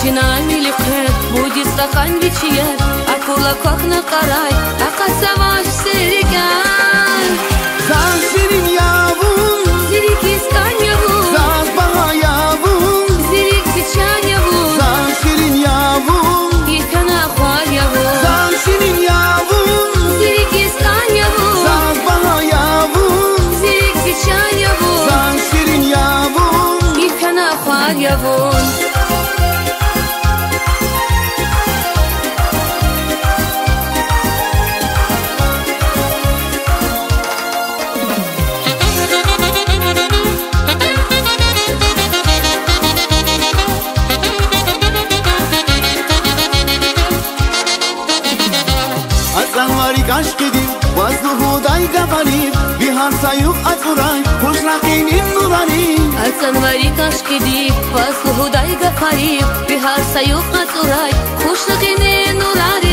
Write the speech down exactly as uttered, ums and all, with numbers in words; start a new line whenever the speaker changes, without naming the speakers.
Чинами лихет, будет стакан вечер, а кулакок на карай, а косоваш серегай.
Зан ширин явун,
Зирик искан явун,
зан бага явун,
зирик бичан явун,
зан ширин явун,
икана хвар явун,
зан ширин явун,
зирик искан явун,
зан бага явун,
зирик бичан явун,
зан ширин явун.
икана хвар явун.
Zanvari kaşkedim, vazluhu day gafanim, bihar sayuk atfuray, hoşlakenim nurani.
Alsanvari kashkidi, vasluhu day gafarim, bihar sayuk aturay, khush lagene nurari.